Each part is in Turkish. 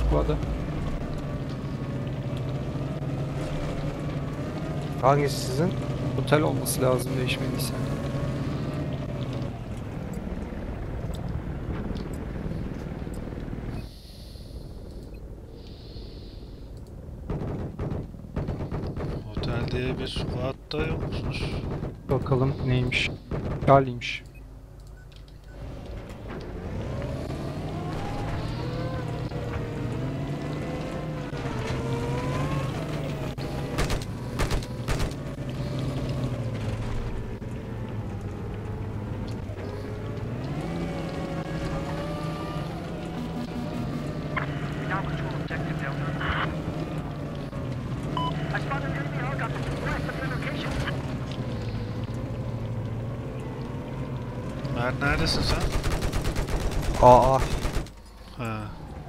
squad'a. Hangisi sizin? Otel olması lazım değişmediyse. Otel diye bir squad da yokmuş. Bakalım neymiş. Charlie'ymiş. Mert neredesin sen? Aa. Ha.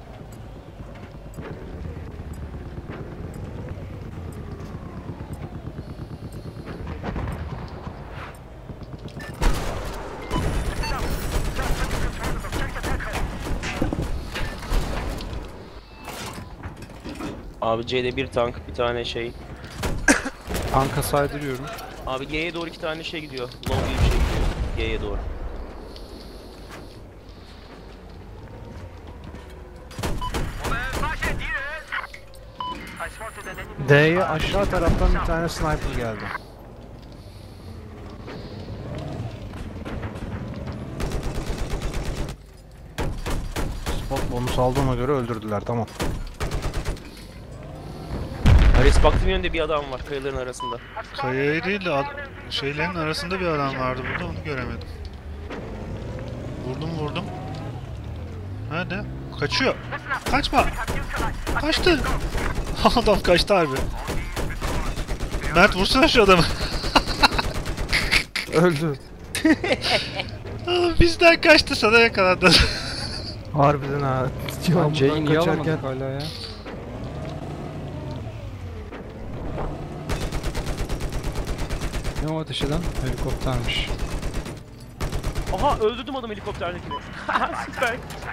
Abi C'de bir tank, bir tane şey. Tanka saydırıyorum. Abi G'ye doğru 2 tane şey gidiyor. Long bir şey gidiyor. G'ye doğru. D'ye aşağı taraftan bir tane sniper geldi. Spot bonus aldığıma göre öldürdüler, tamam. Ares baktığım yönde bir adam var kayaların arasında. Kayaya değil de şeylerin arasında bir adam vardı burada, onu göremedim. Vurdum. Nerede? Kaçıyor. Kaçma. Kaçtı. Adam kaçtı harbi. Mert vursana şu adamı. Öldü. Oğlum bizden kaçtı, sana yakalandı. Harbiden ha. Lan C'yi Buradan niye kaçarken alamadık hala ya? Ne o ateş eden? Helikoptermiş. Aha öldürdüm adam helikopterdekini. Süper.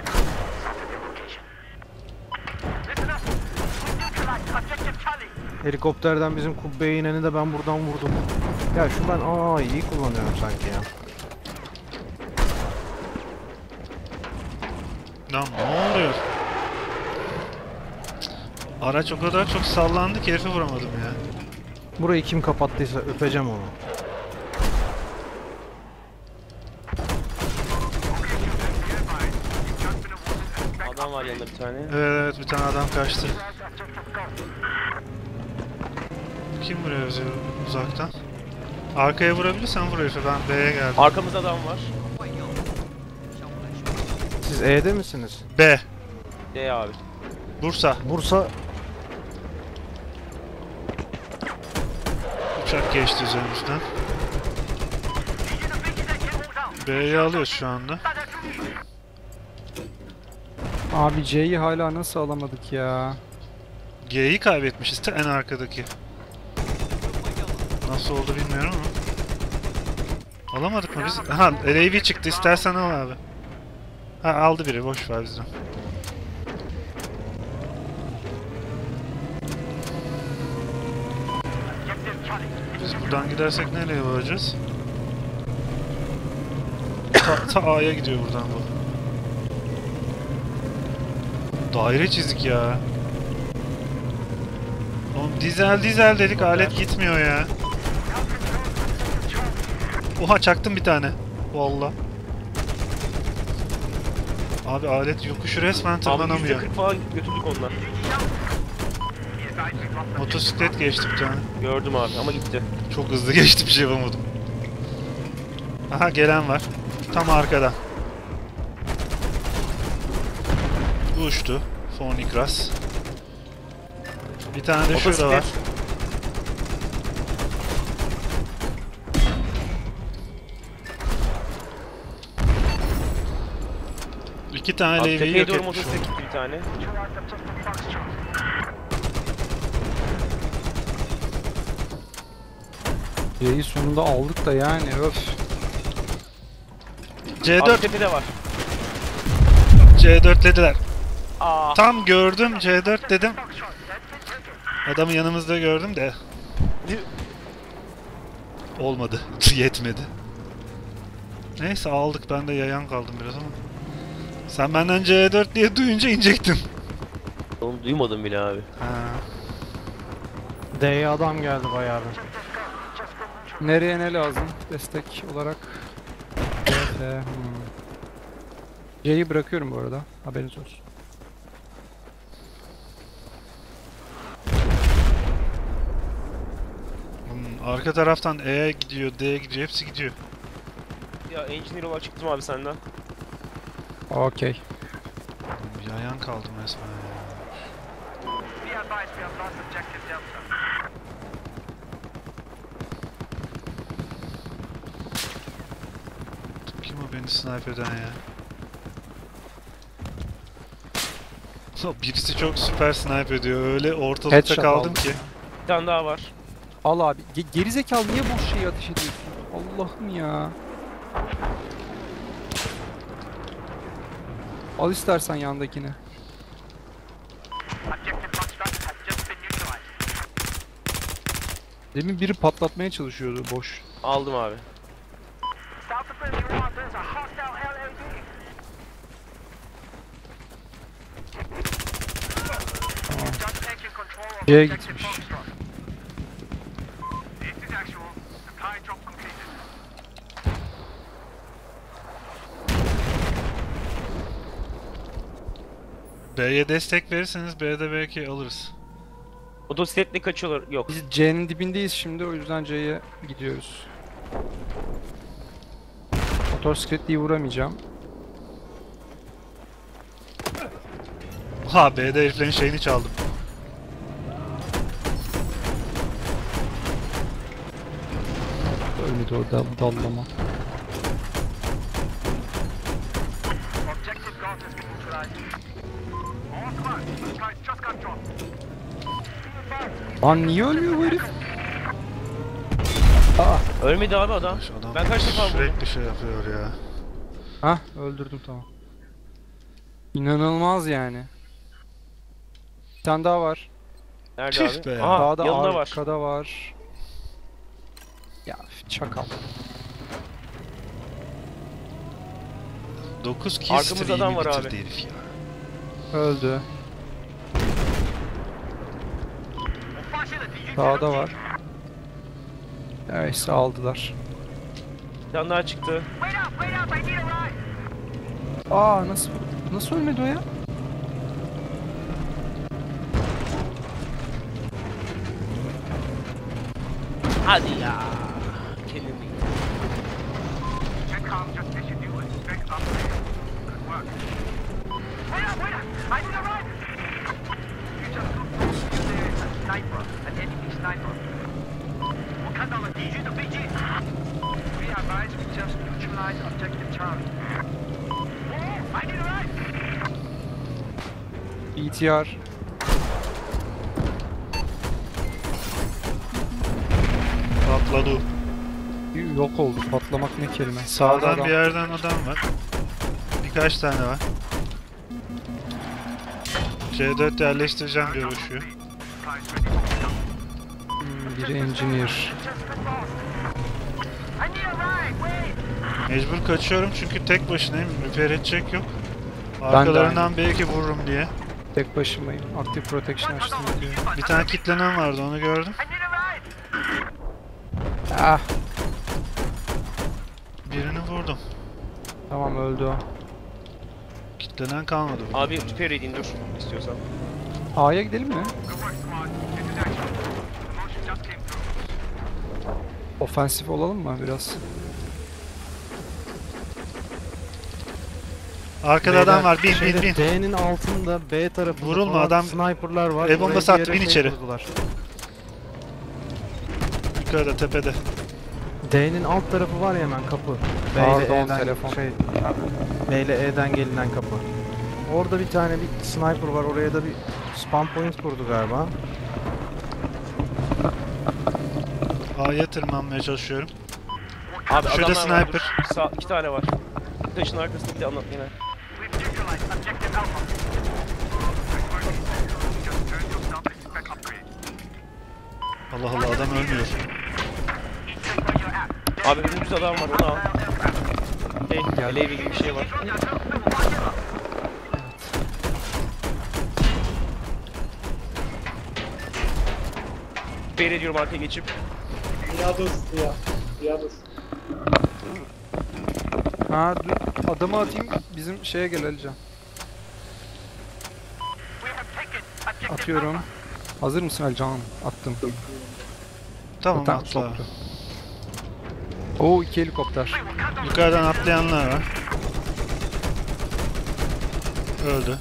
helikopterden bizim kubbeye ineni de ben buradan vurdum. Ya şu ben iyi kullanıyorum sanki ya. Lan ne oluyor? Araç o kadar çok sallandı ki herifi vuramadım ya. Burayı kim kapattıysa öpeceğim onu. Adam var yanında bir tane. Evet, bir tane adam kaçtı. Kim vuruyor bizi uzaktan? Arkaya vurabilirsen vur herifi, ben B'ye geldim. Arkamızda adam var. Siz E'de misiniz? B. D abi. Bursa. Bursa Uçak geçti üzerimizden. B'yi alıyoruz şu anda. Abi C'yi hala nasıl alamadık ya? G'yi kaybetmişiz, en arkadaki. Nasıl oldu bilmiyorum ama. Alamadık mı biz? Aha, LAV çıktı, istersen al abi. Ha, aldı biri, boş ver bizden. Biz buradan gidersek nereye varacağız? Ta A'ya gidiyor buradan bu. Daire çizik ya. Oğlum dizel dedik, alet gitmiyor ya. Oha, çaktım bir tane. Vallahi. Abi alet yokuşu resmen Abi tırmanamıyor. %40 falan götürdük ondan. Motosiklet geçti bir tane. Gördüm abi ama gitti. Çok hızlı geçti, bir şey yapamadım. Aha, gelen var. Tam arkada. Uçtu. Fonikras. Bir tane de şurada var. İki tane Abi Levi'yi tepeye yok doğru etmiş. motosiklet gitti bir tane. C'yi sonunda aldık da yani öf. Abi C4. tepede var. C4'lediler. Aa, Tam gördüm C4 dedim. Adamı yanımızda gördüm de. Olmadı. Yetmedi. Neyse aldık, ben de yayan kaldım biraz ama. Sen benden C4 diye duyunca inecektin. onu duymadım bile abi. Ha. D'ye adam geldi bayağı bir. Nereye ne lazım destek olarak? Evet, C'yi bırakıyorum bu arada. Haberiniz olsun. Arka taraftan E'ye gidiyor, D'ye gidiyor, hepsi gidiyor. Ya engineer olarak çıktım abi senden. Okey. Yayan kaldım resmen ya. Kim o beni snipe eden ya? Birisi çok süper snipe ediyor. Öyle ortalıkta Headshot kaldım aldım. ki. Bir tane daha var. Al abi. Gerizekalı niye boş şeyi ateş ediyorsun? Allah'ım ya. Al istersen yandakini. Demin biri patlatmaya çalışıyordu boş. Aldım abi. Tamam. C'ye gitmiş. B'ye destek verirseniz B'de belki alırız. Motosikletle kaçıyorlar. Yok. Biz C'nin dibindeyiz şimdi, o yüzden C'ye gidiyoruz. Motosikletliyi vuramayacağım. Ha, B'de heriflerin şeyini çaldım. Ölmedi o dallama. Lan niye ölmüyor bu herif? Ölmedi abi adam. Adam Ben kaç defa vurdum? sürekli şey yapıyor ya. Hah, öldürdüm, tamam. İnanılmaz yani. Bir tane daha var. Nerede Tüh abi? be ya. Aha, Daha da yanında var. arkada var. Ya çakal. 9 kill Arkamızda adam stream'i var bitirdi abi. herif ya. Öldü. Dağda var. Neyse aldılar. Bir tane daha çıktı. Aa, nasıl ölmedi o ya? Hadi ya. Killing me. BTR. Patladı. Yok oldu. Patlamak ne kelime. Sağdan adam. bir yerden adam var. Birkaç tane var. C4 yerleştireceğim diyor uğraşıyor. Biri engineer. Mecbur kaçıyorum çünkü tek başınayım. Repair edecek yok. Arkalarından belki vururum diye. Tek başımayım. Active protection açtım diyor. Bir tane kitlenen vardı, onu gördüm. Ah, Birini vurdum. tamam öldü o. Kitlenen kalmadı. burada. Abi repair edeyim dur istiyorsan. A'ya gidelim mi? Ofensif olalım mı biraz? Arkada adam var. Bin bin bin. D'nin altında B tarafında Vurulma, falan adam sniperlar var. el bombası Oraya bir attı, yere bin şey içeri. kurdular. Yukarıda, tepede. D'nin alt tarafı var ya hemen kapı. B Pardon, ile E'den telefon. B ile E'den gelinen kapı. Orada bir tane bir sniper var. Oraya da bir spam point kurdu galiba. A'ya tırmanmaya çalışıyorum. Abi Şurada adamlar var, sniper. dur. Sağ, 2 tane var. Taşın arkasında bir de anlat yine. Allah Allah, adam ölmüyor. Abi önümüzde adam var, onu al. LAV gibi bir şey var. Beyrediyorum arkaya geçip. Yados ya. Yados. Ha dur, adamı atayım, bizim şeye gel Alican. Atıyorum. Hazır mısın Alican? Attım. Tamam, Zaten atla. soktu. Oo, 2 helikopter. Yukarıdan atlayanlar var. Öldü.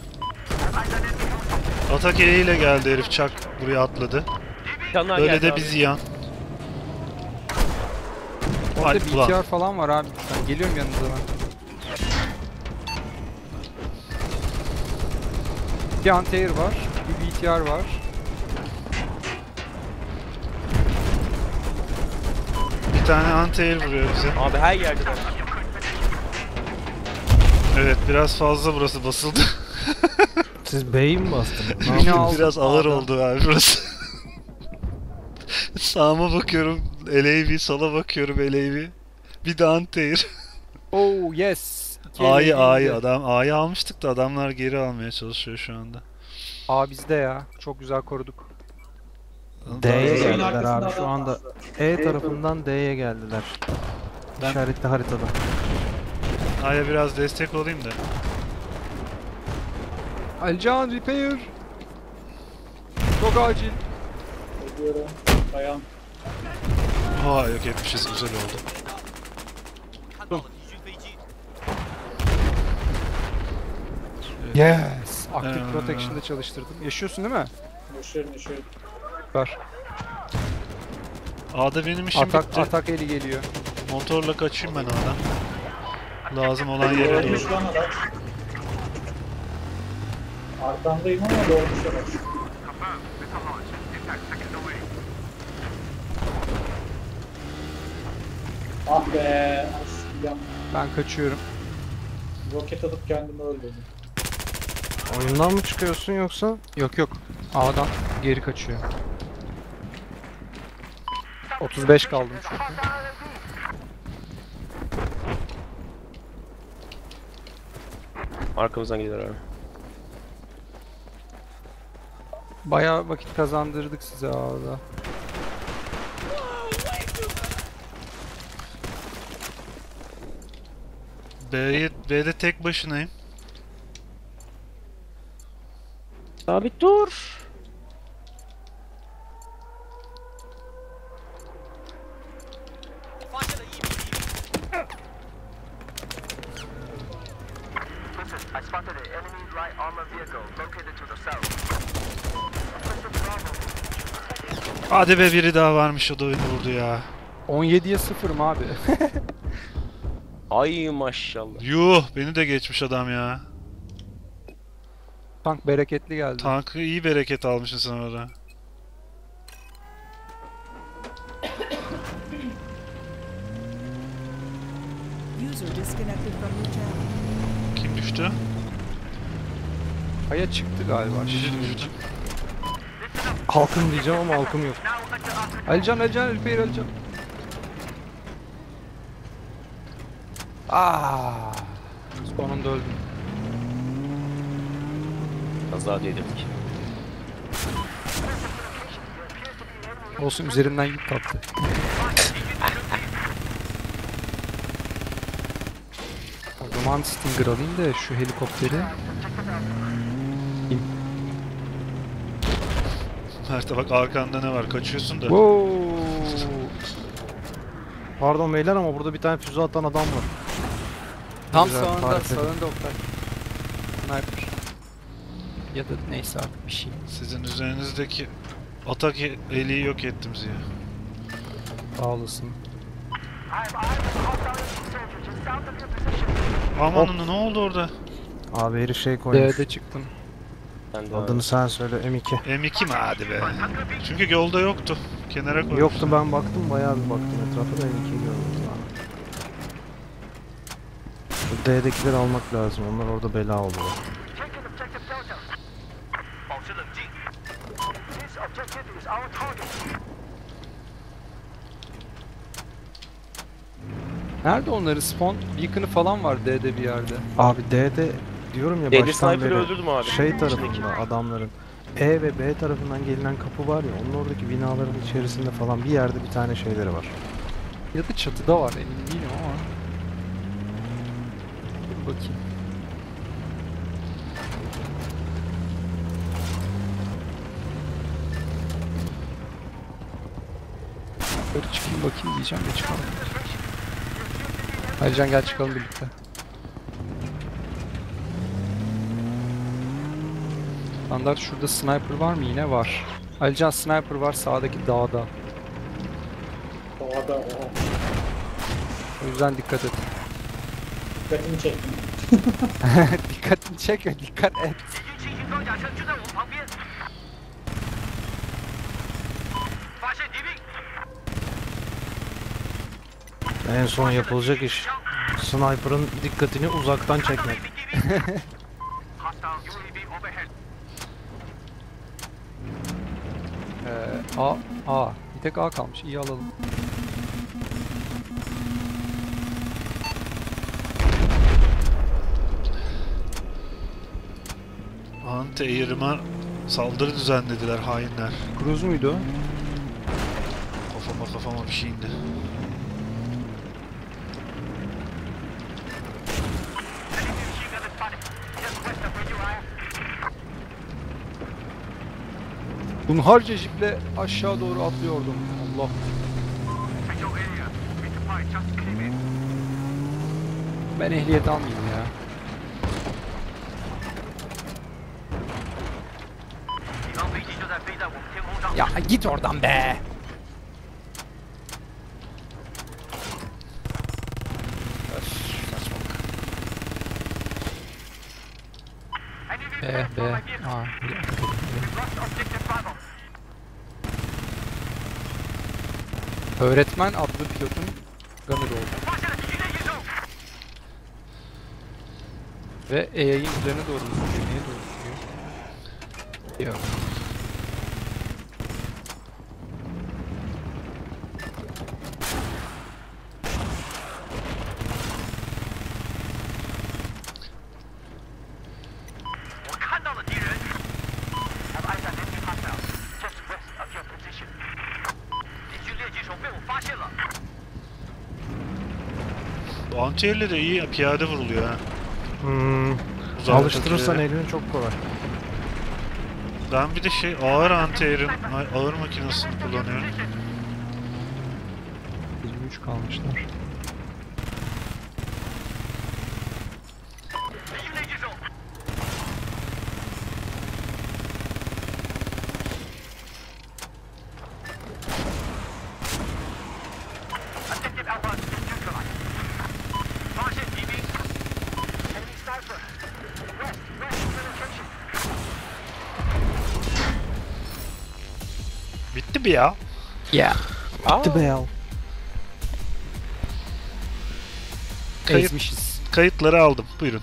Atak eliyle geldi herif, çak buraya atladı. Bir tane daha Böyle geldi de abi. bir ziyan. Orada Ay, ulan. BTR falan var abi. Ben geliyorum yanınıza ben. Bir anti-air var. Bir BTR var. Bir tane anti-air vuruyor bize. Abi her yerde var. Evet, biraz fazla burası basıldı. Siz B'yi mi bastınız? Ne Yine yapıyorsunuz? aldım. Biraz ağır Adam. oldu abi burası. Sağıma bakıyorum LAV, sola bakıyorum LAV. Bir de anti-air. Oh yes. İki A'yı eleyince. A'yı almıştık da adamlar geri almaya çalışıyor şu anda. A bizde ya. Çok güzel koruduk. D'ye Şeyin geldiler arkasında abi şu adam anda. bastı. E tarafından D'ye geldiler. Ben- İşaretli haritada. A'ya biraz destek olayım da. Alican repair. Çok acil. Ediyorum. Dayan. Aa, yok etmişiz, güzel oldu. Yes. Active Ee. Protection'da çalıştırdım. Yaşıyorsun değil mi? Yaşıyorum. Ver. A'da benim işim bitti. Atak eli geliyor. Motorla kaçayım ben A'dan. Lazım olan yere Ölmüş doğru. lan adam. Arkamdayım ama doğmuş adam. Ah be. Aşkım. Ben kaçıyorum. Roket atıp kendimi öldürdüm. Oyundan mı çıkıyorsun yoksa? Yok yok. A'dan geri kaçıyor. 35 kaldım çünkü. Arkamızdan gidiyor abi. Bayağı vakit kazandırdık size A'da. B'de tek başınayım. Sabit dur. Hadi be, biri daha varmış, o da beni vurdu ya. 17'ye 0'ım abi. Ay maşallah. Yuh, beni de geçmiş adam ya. Tank bereketli geldi. Tankı iyi bereket almışsın sen orada. User disconnected from your channel. Kim düştü? Aya çıktı galiba. Biri düştü. Halkım diyeceğim ama halkım yok. Alican repair Alican. Sonunda öldüm. Az daha değdirdik. Olsun, üzerimden yük kalktı. O zaman Stinger alayım da şu helikopteri. Mert'e bak, arkanda ne var, kaçıyorsun da. Wow. Pardon beyler ama burada bir tane füze atan adam var. Tam Güzel, sağında, tarif edin. sağında Oktay. Sniper. Ya da neyse artık bir şey. Sizin üzerinizdeki atak eliyi yok ettim Ziya. Sağ olasın. Aman, ne oldu orada? Abi herif şey koymuş. D'de çıktım. Ben de Adını sen söyle M2. M2 mi, hadi be. Çünkü yolda yoktu. Kenara koymuştum. Yoktu, ben baktım, bayağı bir baktım etrafa da M2 gördüm ya. Şu D'dekileri almak lazım, onlar orada bela oldular. Nerede onların spawn beacon'ı falan var D'de bir yerde. Abi D'de diyorum ya D'de baştan sniper'ı beri öldürdüm abi. şey İçindeki. tarafında adamların E ve B tarafından gelinen kapı var ya onun oradaki binaların içerisinde falan bir yerde bir tane şeyleri var. Ya da çatıda var emin değilim ama. Dur bakayım. Yukarı çıkayım bakayım diyeceğim de çıkalım. Alican gel çıkalım birlikte. Standart şurada sniper var mı yine var. Alican sniper var sağdaki dağda. Doğada o. O yüzden dikkat et. Dikkatimi çektim. Dikkatini çekme dikkat et. En son yapılacak iş sniper'ın dikkatini uzaktan çekmek. A. Bir tek A kalmış. İyi alalım. Anti-air'ıma saldırı düzenlediler hainler. Cruise muydu o? Kafama bir şey indi. Hunharca jiple aşağı doğru atlıyordum. Allah. Ben ehliyet almayayım ya. Ya git oradan be. Öf, saçmalık. B. Aa, öğretmen adlı pilotun gunner oldu. Ve AI'nin üzerine doğru sürüyor. Niye doğru sürüyor? Yok. Bu anti-air'le de iyi piyade vuruluyor ha. Uzak Alıştırırsan ötekileri. elini çok kolay. Ben bir de ağır anti-air'in ağır makinesini kullanıyorum. 23 kalmışlar. Bitti mi ya? Ya. Bitti be ya. Kayıt- Ezmişiz. Kayıtları aldım. Buyurun.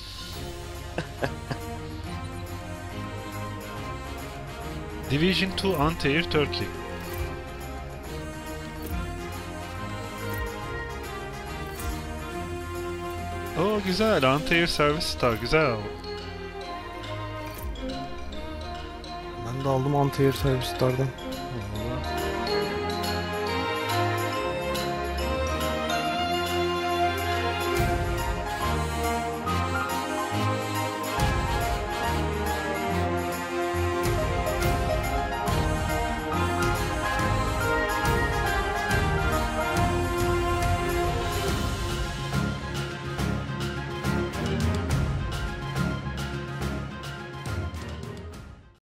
Division 2 Anti-Air Turkey. Oo güzel. Anti-Air Service Star. Güzel. Ben de aldım anti-air servislerden.